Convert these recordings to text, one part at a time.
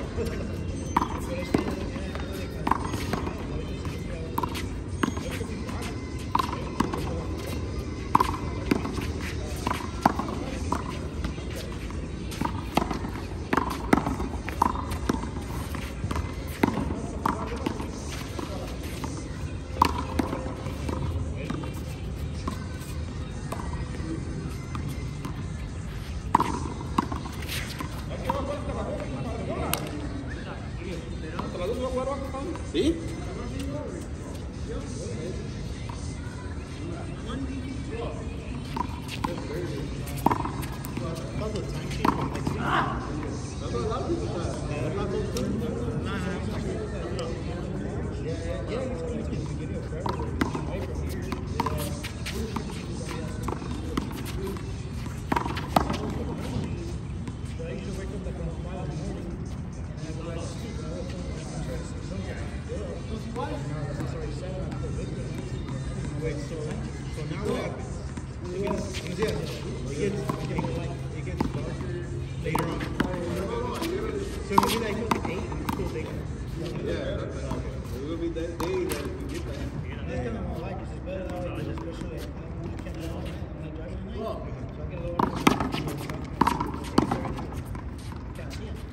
¿Sí? So now what happens? It gets darker later on. So it will be like 8 and still later. Yeah, it will be that day that you get that. That's kind of what I like. It's just better that way, especially like I can't drive at night. So I get a little can't see it.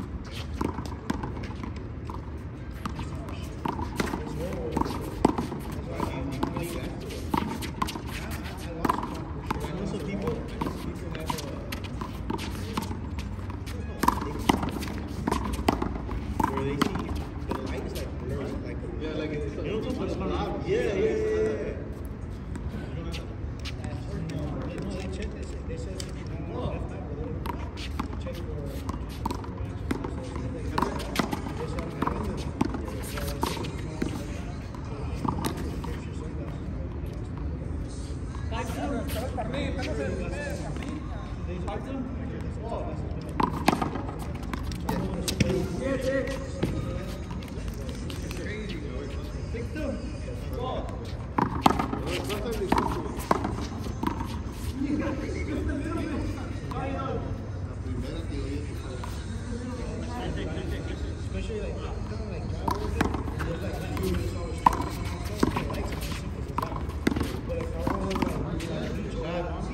Especially like kind of like travel with it, and there's like it's always traffic and all that. I like some simple as that. But if I want to like Long Beach, I went to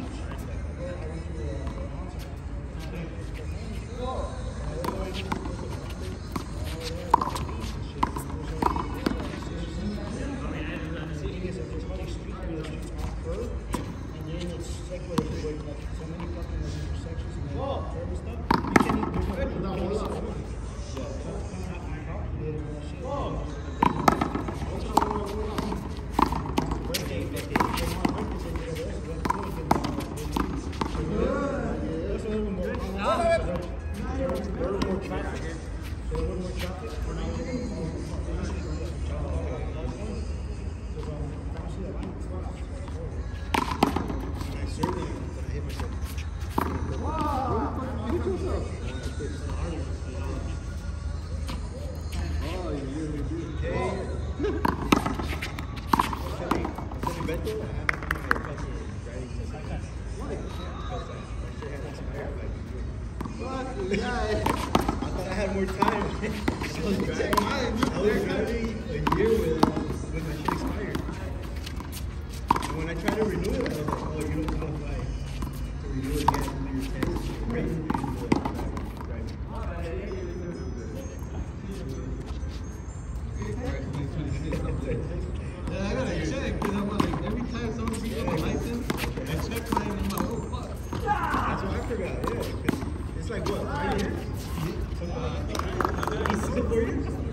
I thought I had more time. I was driving a year when my shit expired. And when I tried to renew it, I was like, oh, you don't qualify to renew it again when your test is great. I gotta check, because I'm like, every time someone sees my license, I check mine and I'm like, oh, fuck. That's what I forgot, yeah. It's like, what, 5 years? Something like that. 4 years?